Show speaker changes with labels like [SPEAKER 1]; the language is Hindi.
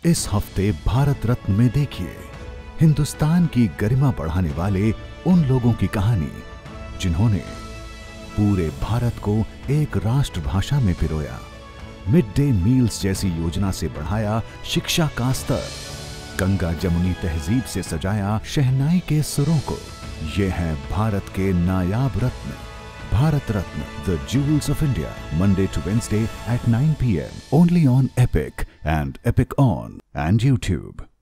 [SPEAKER 1] इस हफ्ते भारत रत्न में देखिए हिंदुस्तान की गरिमा बढ़ाने वाले उन लोगों की कहानी जिन्होंने पूरे भारत को एक राष्ट्रभाषा में पिरोया, मिड डे मील्स जैसी योजना से बढ़ाया शिक्षा का स्तर, गंगा जमुनी तहजीब से सजाया शहनाई के सुरों को। ये हैं भारत के नायाब रत्न, Bharat Ratna, the jewels of India, Monday to Wednesday at 9 p.m. only on Epic and Epic On and YouTube.